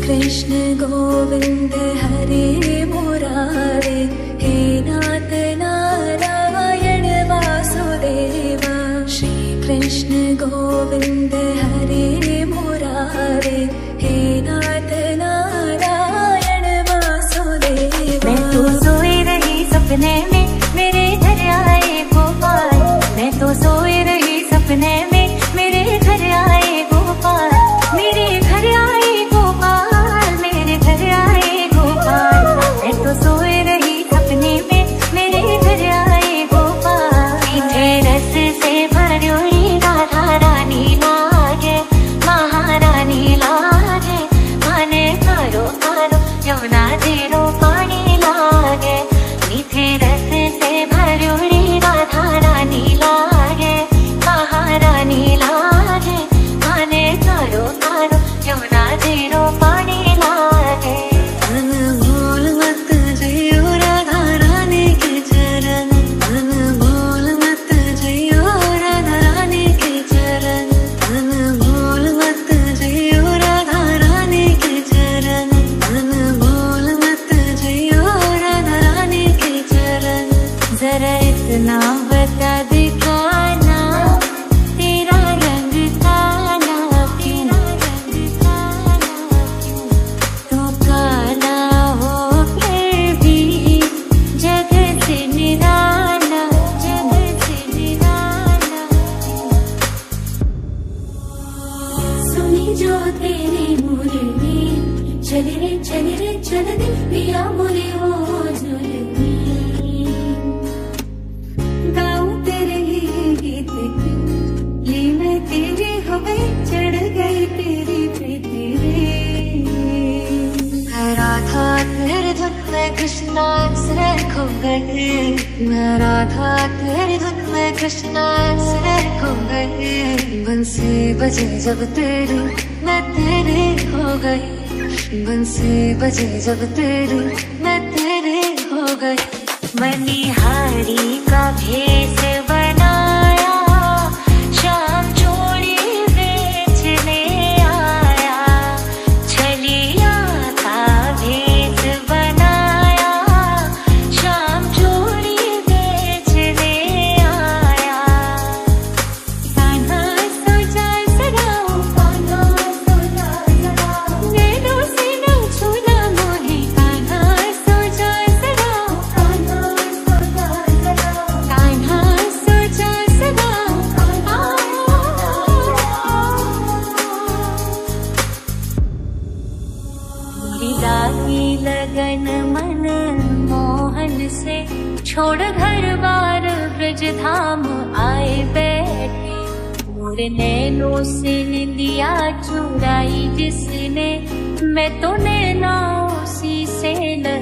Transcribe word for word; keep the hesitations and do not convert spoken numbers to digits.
कृष्ण गोविंद हरे मुरारे, हे नाथ नारायण वासुदेव। श्री कृष्ण गोविंद हरे मुरारे, हे नाथ नारायण वासुदेव। मैं तो सोई रही सपने में, मेरे घर आए गोपाल। मैं तो सोई रही सपने में, मेरे घर आए गोपाल। मेरे घर आए गोपाल, मेरे घर आए गोपाल। मैं तो सोई रही सपने में, मेरे घर आए गोपाल। मीठे रस से भरी राधा रानी लागे, महारानी लागे। माने कारो कारो यमुना जीरो पानी लागे। मीठे रस से भरी राधा रानी लागे, महारानी लागे। माने कारो कारो यमुना जीरो पानी लागे। अनमोल मत जइयो राधा रानी के चरण, अनमोल मत जइयो राधा रानी के चरण। अनमोल मत जइयो राधा रानी के चरण, अनमोल मत जइयो राधा रानी के चरण। जरा इतना बता दिखाना, तेरा रंग काला क्यों? तू काला हो फिर भी जगत से निराला, जगत से निराला। सुनी जो तेरी मुरली, चल रे चल रे चल दे पिया मोरे वो झुलनी। गाऊं तेरे ही गीत ली मैं तेरी हो गई, चढ़ गई तेरी प्रीति रे। मैं राधा तेरी धुन में कृष्णा से खो गई, मैं राधा तेरी धुन में कृष्णा से खो गई। बंसी बजे जब तेरी मैं तेरी हो गई, बंसी बजे जब तेरी मैं तेरी हो गई। मनिहारी का भेष बनाया, शाम चूड़ी बेचने आया। छलिया का भेष बनाया, शाम चूड़ी बेचने आया। कान्हा सोचा सदाओ, कान्हा सोचा सदाओ। नैनों से न छूना मोहे, कान्हा सोचा सदाओ, कान्हा सोचा सदाओ। कान्हा सोचा सदाओ। लागी लगन मन मोहन से, छोड़ घर बार ब्रज धाम आए बैठे। मोर नैनों से निंदिया चुराई जिसने, मैं तो नैना उसी से